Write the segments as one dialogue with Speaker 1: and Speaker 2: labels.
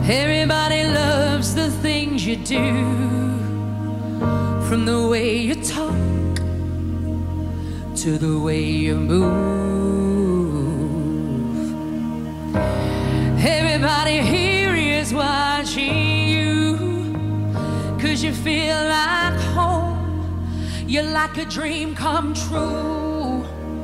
Speaker 1: Everybody loves the things you do, from the way you talk to the way you move. Everybody here is watching you, 'cause you feel like home. You're like a dream come true.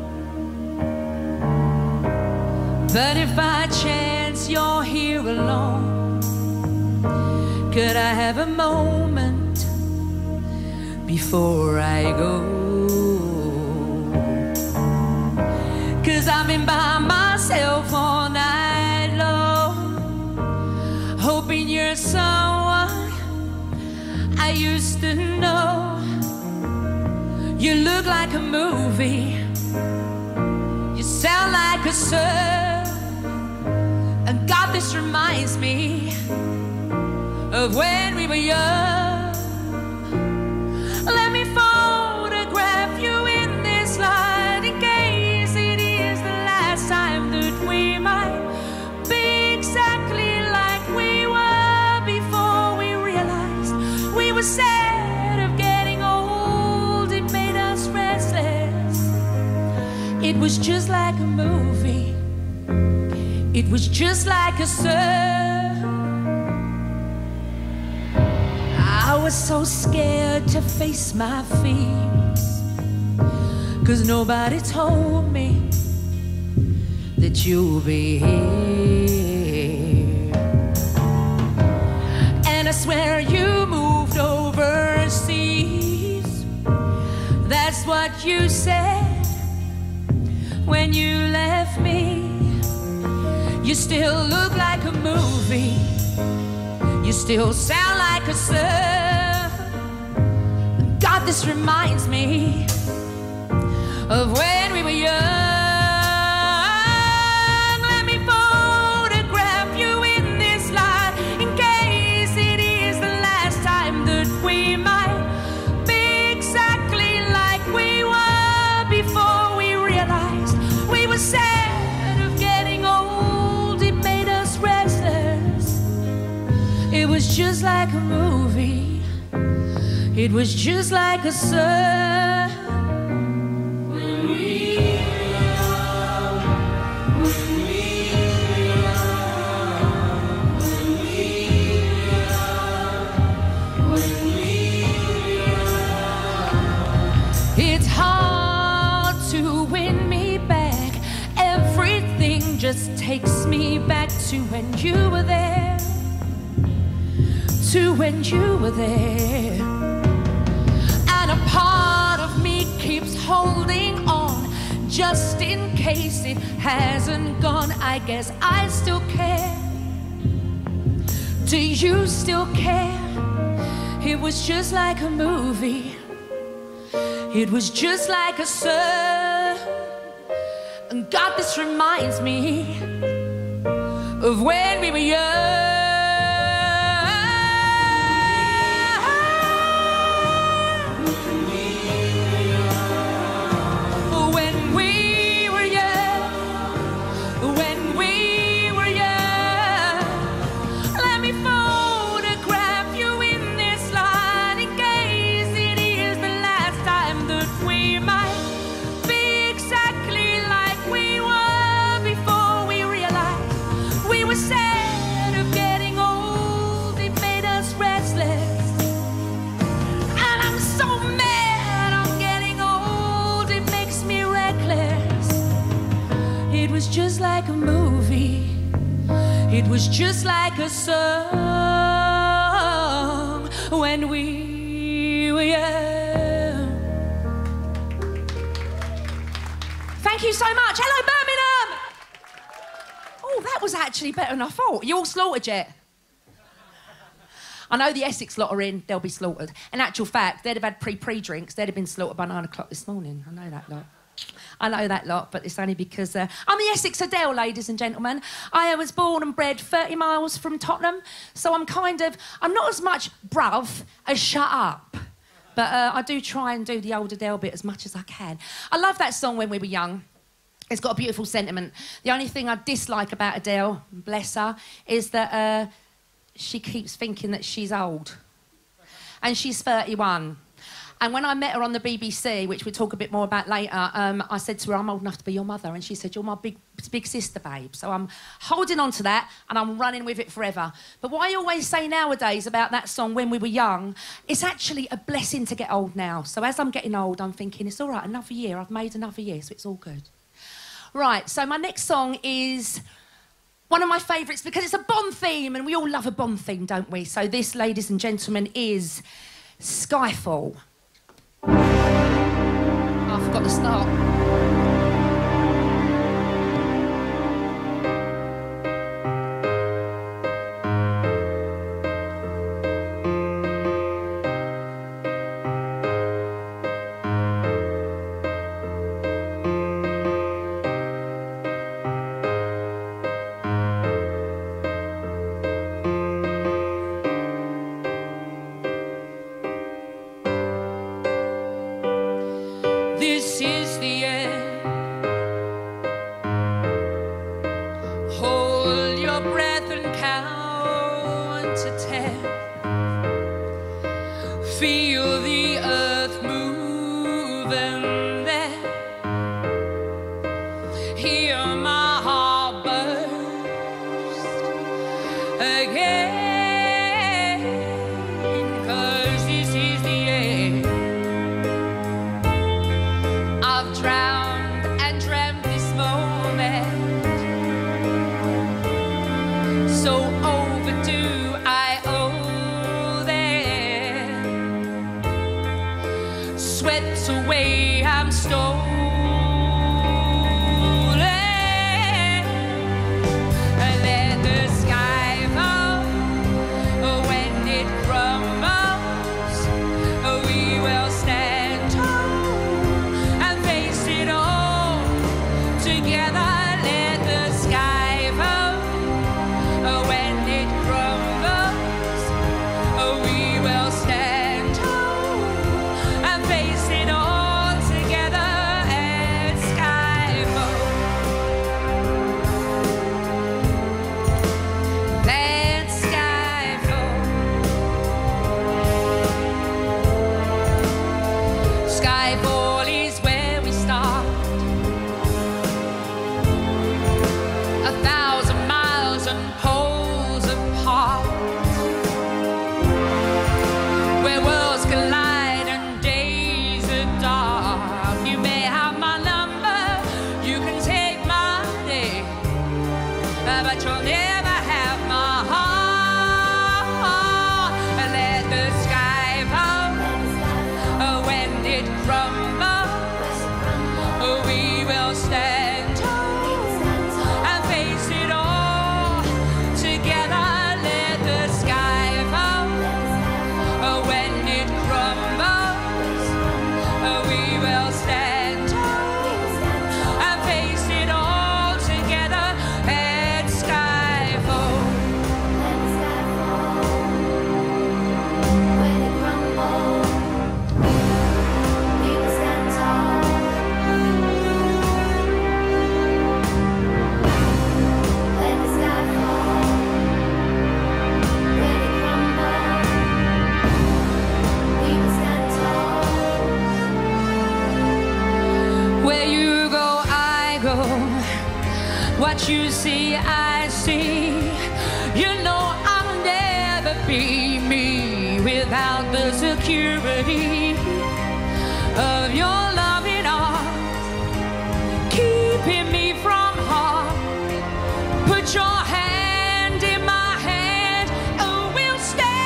Speaker 1: But if by chance you're here alone, could I have a moment before I go? 'Cause I've been by myself all night long, hoping you're someone I used to know. You look like a movie, you sound like a song, and God, this reminds me of when we were young. Let me photograph you in this light, in case it is the last time that we might be exactly like we were before we realized we were sad of getting old. It made us restless. It was just like a movie, it was just like a song. I was so scared to face my fears, 'cause nobody told me that you'll be here. And I swear you moved overseas. That's what you said when you left me. You still look like a movie, you still sound like a song. God, this reminds me of when we were young. Let me photograph you in this light, in case it is the last time that we might be exactly like we were before we realized we were sad of getting old. It made us restless. It was just like a movie, it was just like a song. When we were young, when we were young, when we were young, when we were young. It's hard to win me back. Everything just takes me back to when you were there, to when you were there. And a part of me keeps holding on, just in case it hasn't gone. I guess I still care. Do you still care? It was just like a movie, it was just like a song. And God, this reminds me of when we were young. It was just like a movie, it was just like a song when we were young. Thank you so much. Hello, Birmingham! Oh, that was actually better than I thought. You all slaughtered yet? I know the Essex lot are in, they'll be slaughtered. In actual fact, they'd have had pre-drinks, they'd have been slaughtered by 9 o'clock this morning. I know that lot. I know that lot, but it's only because I'm the Essex Adele, ladies and gentlemen. I was born and bred 30 miles from Tottenham, so I'm not as much bruv as shut up. But I do try and do the old Adele bit as much as I can. I love that song, When We Were Young. It's got a beautiful sentiment. The only thing I dislike about Adele, bless her, is that she keeps thinking that she's old. And she's 31. And when I met her on the BBC, which we'll talk a bit more about later, I said to her, I'm old enough to be your mother. And she said, you're my big sister, babe. So I'm holding on to that and I'm running with it forever. But what I always say nowadays about that song, When We Were Young, it's actually a blessing to get old now. So as I'm getting old, I'm thinking, it's all right, another year. I've made another year, so it's all good. Right, so my next song is one of my favourites because it's a Bond theme and we all love a Bond theme, don't we? So this, ladies and gentlemen, is Skyfall. Oh, I forgot to start. This is the end. Hold your breath and count to 10. Feel the earth move and then hear my heart burst again. 'Cause this is the end. I've drowned and dreamt this moment, so overdue I owe them. Swept away, I'm stolen. And let the sky fall when it crumbles. We will stand tall. Together, let the sky fall. When it crumbles, we will stand tall and face it all together at Skyfall. Let Skyfall. Skyfall is where we start. 1,000 miles and poles apart, where worlds collide and days are dark. You may have my number, you can take my name, but you'll never have my heart. And let the sky fall when it crumbles. We will stand and face it all together. Let the sky fall when it crumbles. We will stand tall and face it all together at Skyfall.
Speaker 2: When it crumbles, we will stand tall. Let the sky fall. When it crumbles, we will stand tall.
Speaker 1: Where you go, I go. What you see, I see. You know I'll never be me without the security of your loving arms, keeping me from harm. Put your hand in my hand, and we'll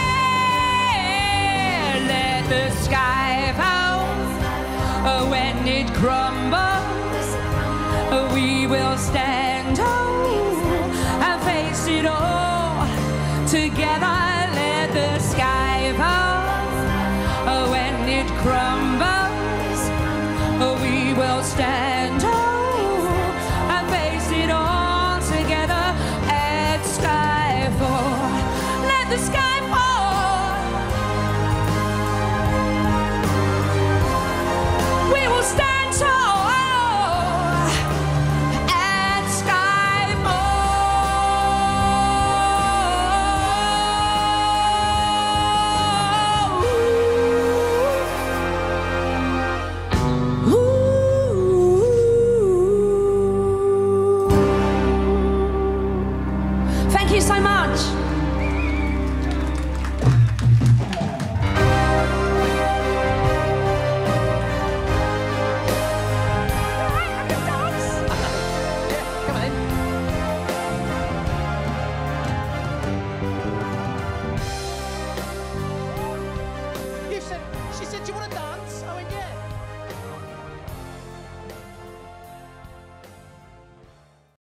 Speaker 1: stand. Let the sky fall when it crumbles. We will stand tall and face it all together. Let the sky fall when it crumbles. We will stand tall and face it all together at Skyfall. Let the sky